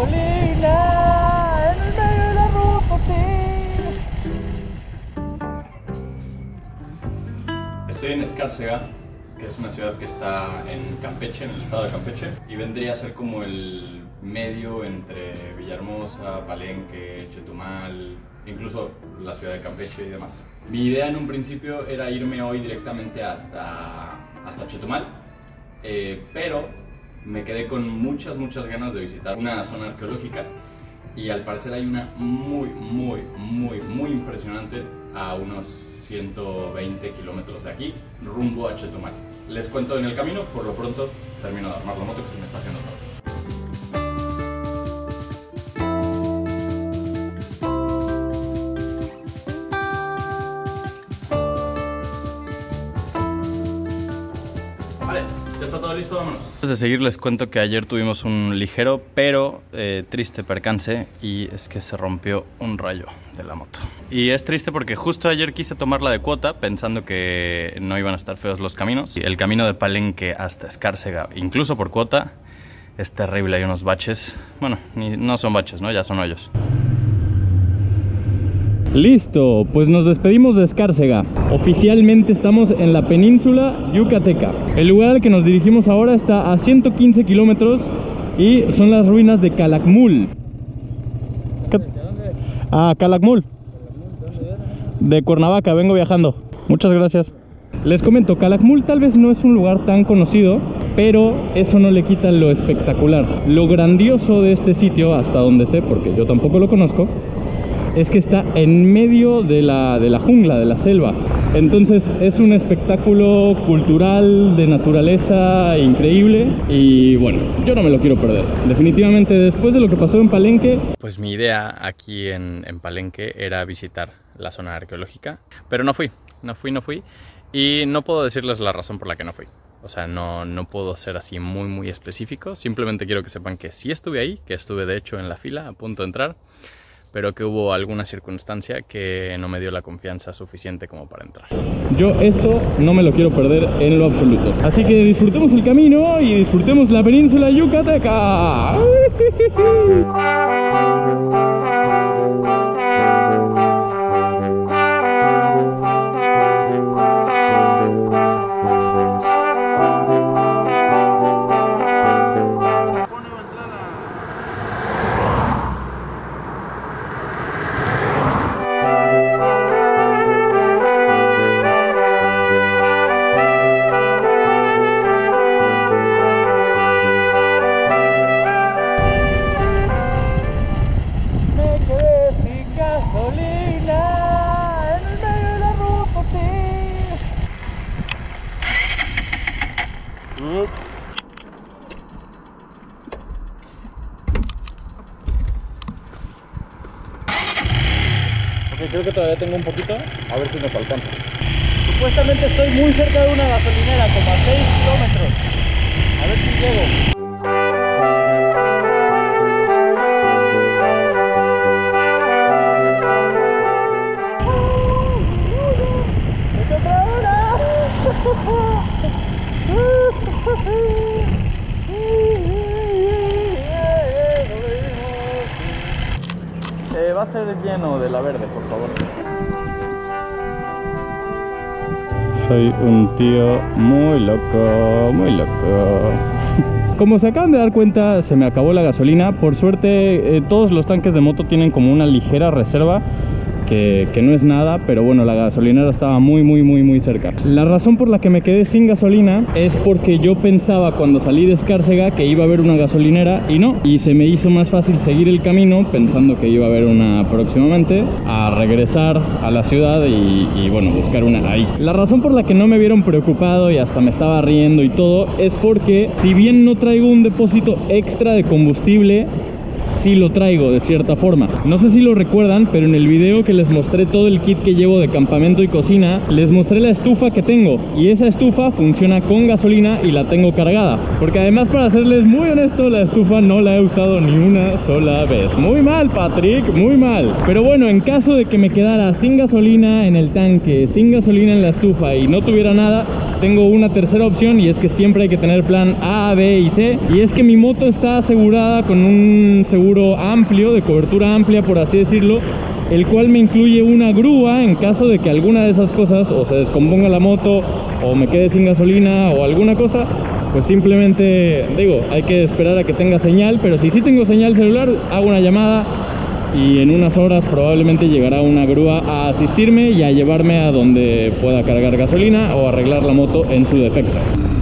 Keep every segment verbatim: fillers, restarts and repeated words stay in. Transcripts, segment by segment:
gasolina en el medio de la ruta, sí. Estoy en Escárcega, que es una ciudad que está en Campeche, en el estado de Campeche, y vendría a ser como el medio entre Villahermosa, Palenque, Chetumal, incluso la ciudad de Campeche y demás. Mi idea en un principio era irme hoy directamente hasta, hasta Chetumal, eh, pero me quedé con muchas, muchas ganas de visitar una zona arqueológica, y al parecer hay una muy, muy, muy, muy impresionante a unos ciento veinte kilómetros de aquí, rumbo a Chetumal. Les cuento en el camino, por lo pronto termino de armar la moto que se me está haciendo todo. Vale, ya está todo listo, vámonos. Antes de seguir les cuento que ayer tuvimos un ligero pero eh, triste percance, y es que se rompió un rayo de la moto. Y es triste porque justo ayer quise tomarla de cuota pensando que no iban a estar feos los caminos. El camino de Palenque hasta Escárcega, incluso por cuota, es terrible, hay unos baches. Bueno, ni, no son baches, ¿no? Ya son hoyos. Listo, pues nos despedimos de Escárcega. Oficialmente estamos en la península yucateca. El lugar al que nos dirigimos ahora está a ciento quince kilómetros y son las ruinas de Calakmul. Ah, Calakmul. De Cuernavaca, vengo viajando. Muchas gracias. Les comento, Calakmul tal vez no es un lugar tan conocido, pero eso no le quita lo espectacular. Lo grandioso de este sitio, hasta donde sé, porque yo tampoco lo conozco, es que está en medio de la, de la jungla, de la selva. Entonces es un espectáculo cultural, de naturaleza increíble, y bueno, yo no me lo quiero perder. Definitivamente después de lo que pasó en Palenque, pues mi idea aquí en, en Palenque era visitar la zona arqueológica, pero no fui, no fui, no fui, y no puedo decirles la razón por la que no fui. O sea, no, no puedo ser así muy muy específico, simplemente quiero que sepan que sí estuve ahí, que estuve de hecho en la fila a punto de entrar, pero que hubo alguna circunstancia que no me dio la confianza suficiente como para entrar. Yo esto no me lo quiero perder en lo absoluto. Así que disfrutemos el camino y disfrutemos la península yucateca. Ok, creo que todavía tengo un poquito, a ver si nos alcanza. Supuestamente estoy muy cerca de una gasolinera, como a seis kilómetros. A ver si llego. Eh, va a ser lleno de la verde, por favor. Soy un tío muy loco, muy loco. Como se acaban de dar cuenta, se me acabó la gasolina. Por suerte, eh, todos los tanques de moto tienen como una ligera reserva, que, que no es nada, pero bueno, la gasolinera estaba muy muy muy muy cerca. La razón por la que me quedé sin gasolina es porque yo pensaba cuando salí de Escárcega que iba a haber una gasolinera y no, y se me hizo más fácil seguir el camino pensando que iba a haber una próximamente, a regresar a la ciudad y, y bueno, buscar una ahí. La razón por la que no me vieron preocupado y hasta me estaba riendo y todo es porque si bien no traigo un depósito extra de combustible, sí lo traigo de cierta forma. No sé si lo recuerdan, pero en el video que les mostré todo el kit que llevo de campamento y cocina, les mostré la estufa que tengo, y esa estufa funciona con gasolina y la tengo cargada, porque además, para serles muy honesto, la estufa no la he usado ni una sola vez. Muy mal, Patrick, muy mal. Pero bueno, en caso de que me quedara sin gasolina en el tanque, sin gasolina en la estufa y no tuviera nada, tengo una tercera opción, y es que siempre hay que tener plan A, B y C, y es que mi moto está asegurada con un seguro seguro amplio, de cobertura amplia por así decirlo, el cual me incluye una grúa en caso de que alguna de esas cosas o se descomponga la moto o me quede sin gasolina o alguna cosa, pues simplemente digo, hay que esperar a que tenga señal, pero si sí tengo señal celular, hago una llamada y en unas horas probablemente llegará una grúa a asistirme y a llevarme a donde pueda cargar gasolina o arreglar la moto en su defecto.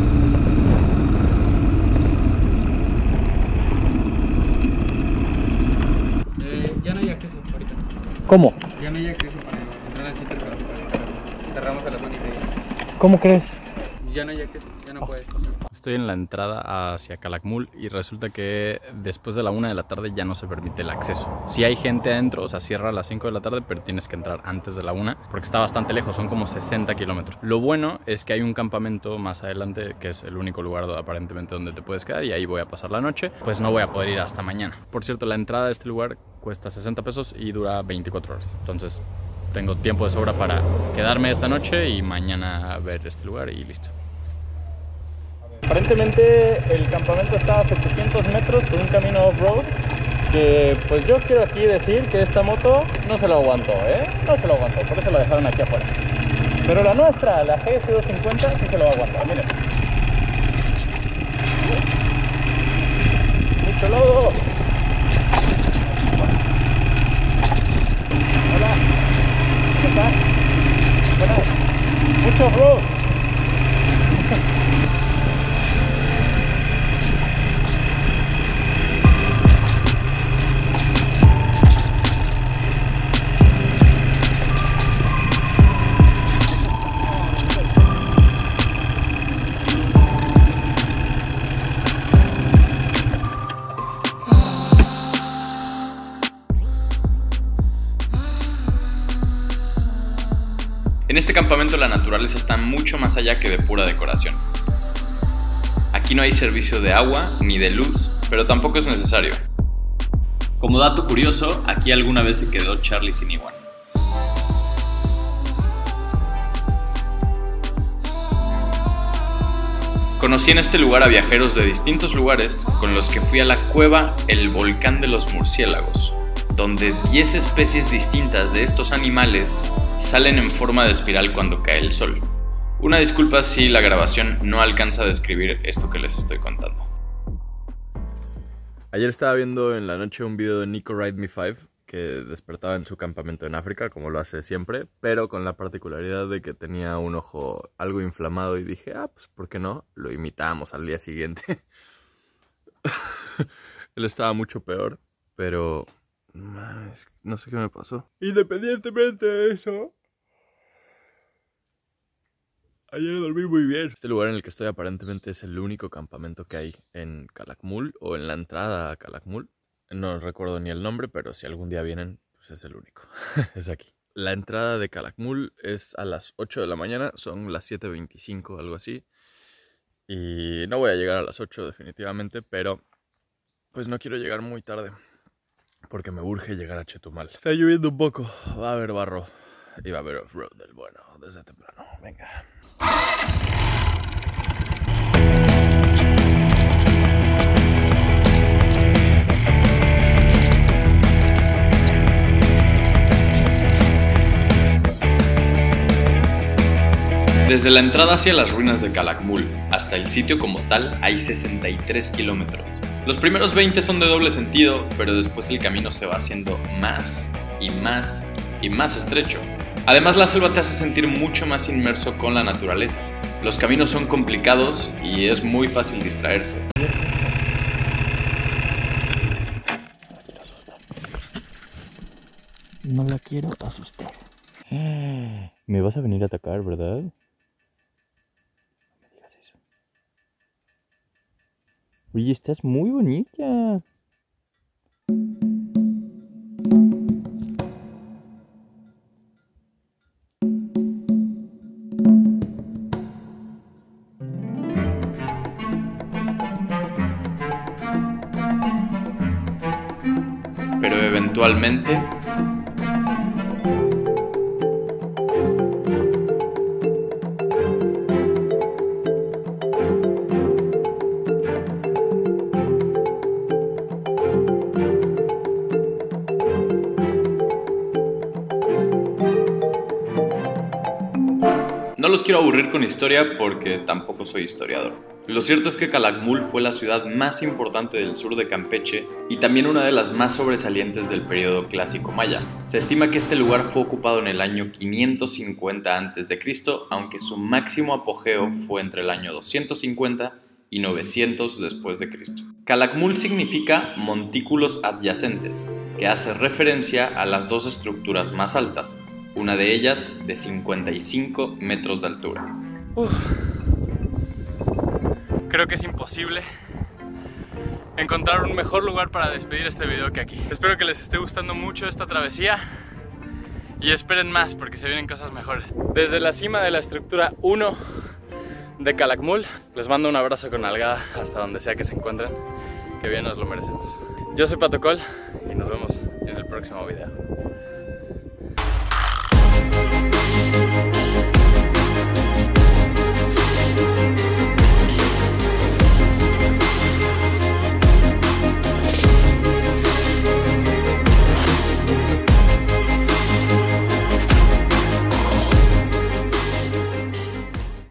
¿Cómo? Ya no hay acceso para entrar al sitio, pero cerramos a las once y media. ¿Cómo crees? Ya no hay acceso, ya no puedes pasar. Estoy en la entrada hacia Calakmul y resulta que después de la una de la tarde ya no se permite el acceso. Si hay gente adentro, o sea, cierra a las cinco de la tarde, pero tienes que entrar antes de la una porque está bastante lejos, son como sesenta kilómetros. Lo bueno es que hay un campamento más adelante que es el único lugar aparentemente donde te puedes quedar y ahí voy a pasar la noche. Pues no voy a poder ir hasta mañana. Por cierto, la entrada de este lugar cuesta sesenta pesos y dura veinticuatro horas. Entonces tengo tiempo de sobra para quedarme esta noche y mañana ver este lugar y listo. Aparentemente el campamento está a setecientos metros por un camino off-road que pues yo quiero aquí decir que esta moto no se lo aguantó, ¿eh? No se lo aguantó, por eso la dejaron aquí afuera. Pero la nuestra, la G S doscientos cincuenta, sí se lo va a aguantar, miren. Mucho lodo. Hola. ¿Qué tal? Buenas. Mucho off-road. En este campamento la naturaleza está mucho más allá que de pura decoración. Aquí no hay servicio de agua ni de luz, pero tampoco es necesario. Como dato curioso, aquí alguna vez se quedó Charlie Siniwan. Conocí en este lugar a viajeros de distintos lugares con los que fui a la cueva El Volcán de los Murciélagos, donde diez especies distintas de estos animales salen en forma de espiral cuando cae el sol. Una disculpa si la grabación no alcanza a describir esto que les estoy contando. Ayer estaba viendo en la noche un video de Nico Ride Me five que despertaba en su campamento en África, como lo hace siempre, pero con la particularidad de que tenía un ojo algo inflamado y dije, ah, pues ¿por qué no? Lo imitamos al día siguiente. Él estaba mucho peor, pero no sé qué me pasó. Independientemente de eso, ayer dormí muy bien. Este lugar en el que estoy aparentemente es el único campamento que hay en Calakmul o en la entrada a Calakmul. No recuerdo ni el nombre, pero si algún día vienen, pues es el único. Es aquí. La entrada de Calakmul es a las ocho de la mañana, son las siete veinticinco, algo así. Y no voy a llegar a las ocho definitivamente, pero pues no quiero llegar muy tarde, porque me urge llegar a Chetumal. Está lloviendo un poco, va a haber barro y va a haber off-road del bueno desde temprano. Venga. Desde la entrada hacia las ruinas de Calakmul hasta el sitio como tal hay sesenta y tres kilómetros. Los primeros veinte son de doble sentido, pero después el camino se va haciendo más y más y más estrecho. Además, la selva te hace sentir mucho más inmerso con la naturaleza. Los caminos son complicados y es muy fácil distraerse. No la quiero asustar. Me vas a venir a atacar, ¿verdad? No me digas eso. Oye, estás muy bonita. Pero eventualmente quiero aburrir con historia porque tampoco soy historiador. Lo cierto es que Calakmul fue la ciudad más importante del sur de Campeche y también una de las más sobresalientes del periodo clásico maya. Se estima que este lugar fue ocupado en el año quinientos cincuenta antes de Cristo, aunque su máximo apogeo fue entre el año doscientos cincuenta y novecientos después de Cristo. Calakmul significa montículos adyacentes, que hace referencia a las dos estructuras más altas, una de ellas de cincuenta y cinco metros de altura. Uf. Creo que es imposible encontrar un mejor lugar para despedir este video que aquí. Espero que les esté gustando mucho esta travesía y esperen más porque se vienen cosas mejores. Desde la cima de la estructura uno de Calakmul, les mando un abrazo con nalgada hasta donde sea que se encuentren, que bien nos lo merecemos. Yo soy Pato Col y nos vemos en el próximo video.